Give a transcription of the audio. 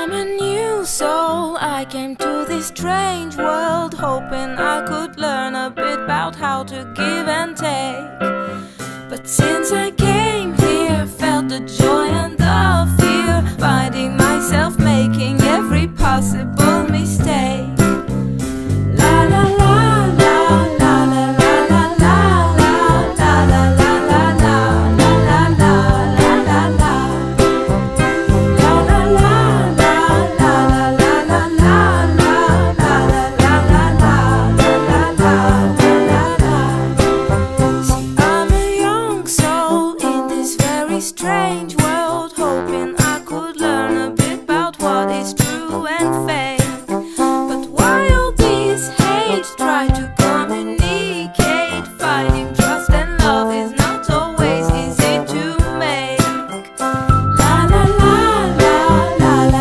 I'm a new soul. I came to this strange world hoping I could learn a bit about how to give and take. But since I came here, felt the joy